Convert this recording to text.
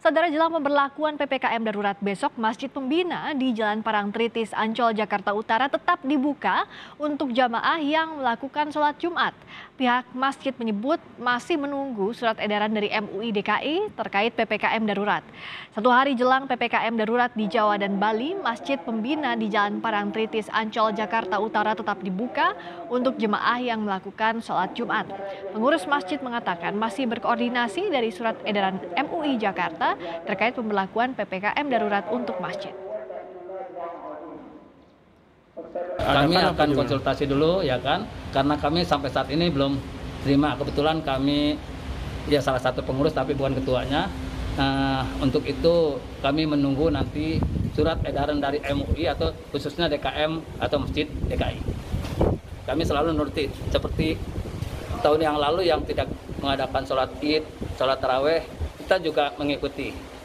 Saudara, jelang pemberlakuan PPKM darurat besok, Masjid Pembina di Jalan Parangtritis, Ancol, Jakarta Utara tetap dibuka untuk jamaah yang melakukan sholat Jumat. Pihak masjid menyebut masih menunggu surat edaran dari MUI DKI terkait PPKM darurat. Satu hari jelang PPKM darurat di Jawa dan Bali, Masjid Pembina di Jalan Parangtritis, Ancol, Jakarta Utara tetap dibuka untuk jemaah yang melakukan sholat Jumat. Pengurus masjid mengatakan masih berkoordinasi dari surat edaran MUI Jakarta terkait pemberlakuan PPKM darurat untuk masjid. Kami akan konsultasi dulu ya kan, karena kami sampai saat ini belum terima. Kebetulan kami ya salah satu pengurus tapi bukan ketuanya. Untuk itu kami menunggu nanti surat edaran dari MUI atau khususnya DKM atau Masjid DKI. Kami selalu nuruti seperti tahun yang lalu yang tidak mengadakan sholat Id, sholat taraweh, kita juga mengikuti.